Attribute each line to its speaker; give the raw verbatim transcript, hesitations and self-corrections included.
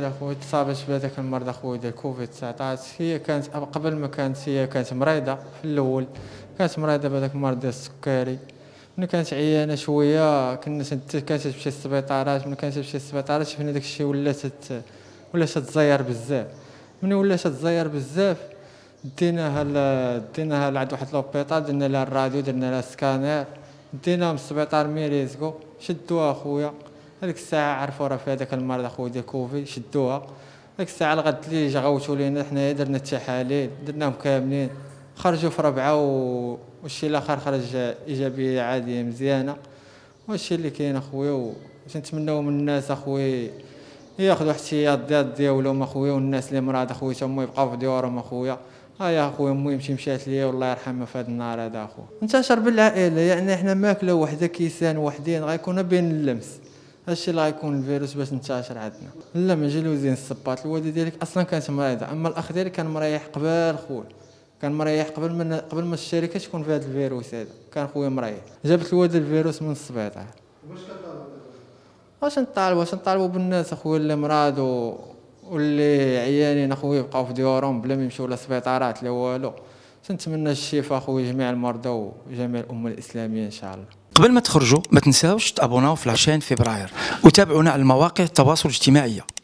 Speaker 1: اخويا تصابت بهذاك المرض اخويا ديال كوفيد تسعطاش. هي كانت قبل ما كانت هي كانت مريضه في الاول، كانت مريضه بهذاك المرض ديال السكري. ملي كانت عيانه شويه كنا كانت تمشي للسبيطارات، ملي كانت تمشي للسبيطارات شفنا داك الشيء ولات ولات تزير بزاف. ملي ولات تزير بزاف ديناها ل... ديناها لعند واحد لوبيطال، درنا لها الراديو، درنا لها سكانير، ديناها من السبيطار ميريزكو، شدوها اخويا. هذيك الساعه عرفوا راه في هذاك المرض اخويا ديال كوفيد، شدوها. هذيك الساعه الغد اللي جا غوتوا لينا حنايا درنا التحاليل درناهم كاملين، خرجوا في ربعه و... والشيء الاخر خرج ايجابيه عاديه مزيانه. وهادشي اللي كاين اخويا، وتنتمناو من الناس اخويا ياخذوا احتياط ديال ديالهم اخويا، والناس اللي مراد اخويا تما يبقاو في ديورهم اخويا. ها يا اخويا امي مشي مشات ليا والله يرحمها في هذا النهار هذا اخويا. انتشر بالعائله، يعني احنا ماكله وحده كيسان وحدين غيكون بين اللمس، هادشي اللي غيكون الفيروس باش انتشر عندنا. لا ما جلوزين الصباط، الوالده ديالك اصلا كانت مريضه، اما الاخ ديالي كان مريح قبل خويا، كان مريح قبل من قبل ما الشركه تكون في هذا الفيروس هذا، كان خويا مريح. جابت الوالده الفيروس من السبيطار. واش كطالبوا واش نطالبوا واش نطالبوا بالناس اخويا اللي مراد و... واللي عيانين اخويا يبقاو في ديورهم بلا ما يمشيو للسبيطارات لا والو. تنتمنى الشفاء اخويا جميع المرضى وجميع الامه الاسلاميه ان شاء الله.
Speaker 2: قبل ما تخرجوا ما تنساوش تابوناو في عشرين فبراير وتابعونا على المواقع التواصل الاجتماعي.